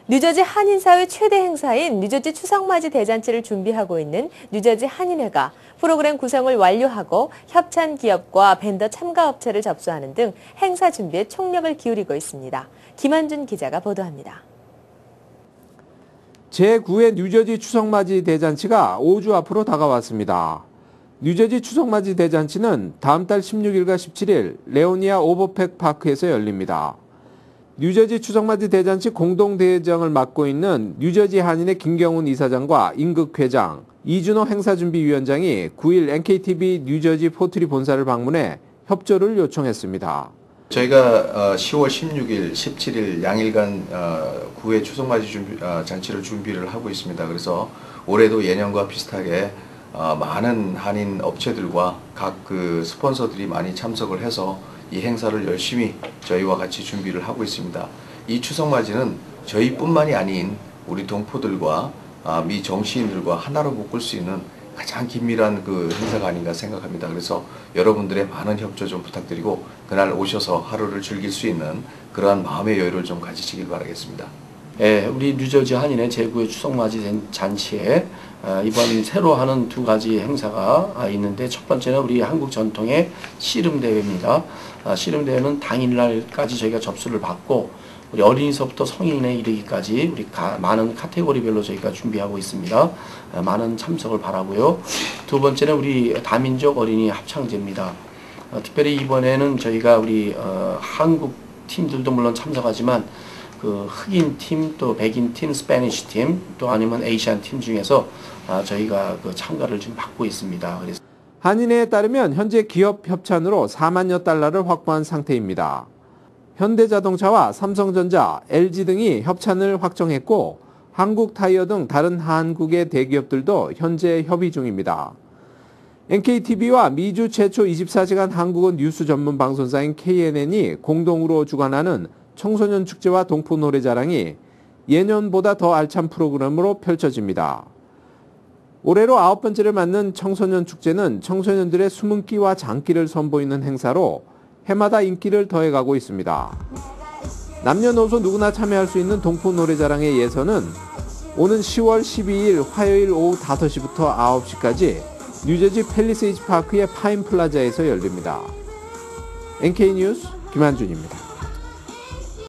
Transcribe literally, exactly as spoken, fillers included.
뉴저지 한인사회 최대 행사인 뉴저지 추석맞이 대잔치를 준비하고 있는 뉴저지 한인회가 프로그램 구성을 완료하고 협찬 기업과 벤더 참가 업체를 접수하는 등 행사 준비에 총력을 기울이고 있습니다. 김한준 기자가 보도합니다. 제구 회 뉴저지 추석맞이 대잔치가 오 주 앞으로 다가왔습니다. 뉴저지 추석맞이 대잔치는 다음 달 십육 일과 십칠 일 레오니아 오버팩 파크에서 열립니다. 뉴저지 추석맞이 대잔치 공동대회장을 맡고 있는 뉴저지 한인의 김경훈 이사장과 임극 회장, 이준호 행사준비위원장이 구 일 엔케이티비 뉴저지 포트리 본사를 방문해 협조를 요청했습니다. 저희가 시월 십육 일, 십칠 일 양일간 구 회 추석맞이 준비, 잔치를 준비를 하고 있습니다. 그래서 올해도 예년과 비슷하게 많은 한인 업체들과 각 그 스폰서들이 많이 참석을 해서 이 행사를 열심히 저희와 같이 준비를 하고 있습니다. 이 추석맞이는 저희뿐만이 아닌 우리 동포들과 미 정치인들과 하나로 묶을 수 있는 가장 긴밀한 그 행사가 아닌가 생각합니다. 그래서 여러분들의 많은 협조 좀 부탁드리고 그날 오셔서 하루를 즐길 수 있는 그러한 마음의 여유를 좀 가지시길 바라겠습니다. 예, 우리 뉴저지 한인의 제구 회 추석맞이 잔치에 이번 새로 하는 두 가지 행사가 있는데, 첫 번째는 우리 한국 전통의 씨름대회입니다. 씨름대회는 당일날까지 저희가 접수를 받고 우리 어린이서부터 성인에 이르기까지 우리 가, 많은 카테고리별로 저희가 준비하고 있습니다. 많은 참석을 바라고요. 두 번째는 우리 다민족 어린이 합창제입니다. 어, 특별히 이번에는 저희가 우리 어, 한국 팀들도 물론 참석하지만 그 흑인 팀, 또 백인 팀, 스페니쉬 팀, 또 아니면 에이시안 팀 중에서 아, 저희가 그 참가를 지금 받고 있습니다. 그래서 한인회에 따르면 현재 기업 협찬으로 사만여 달러를 확보한 상태입니다. 현대자동차와 삼성전자, 엘지 등이 협찬을 확정했고 한국타이어 등 다른 한국의 대기업들도 현재 협의 중입니다. 엔케이티비와 미주 최초 이십사 시간 한국어 뉴스 전문 방송사인 케이엔엔이 공동으로 주관하는 청소년 축제와 동포 노래자랑이 예년보다 더 알찬 프로그램으로 펼쳐집니다. 올해로 아홉 번째를 맞는 청소년 축제는 청소년들의 숨은 끼와 장기를 선보이는 행사로 해마다 인기를 더해가고 있습니다. 남녀노소 누구나 참여할 수 있는 동포 노래자랑의 예선은 오는 시월 십이일 화요일 오후 다섯 시부터 아홉 시까지 뉴저지 팰리세이드 파크의 파인 플라자에서 열립니다. 엔케이 뉴스 김한준입니다.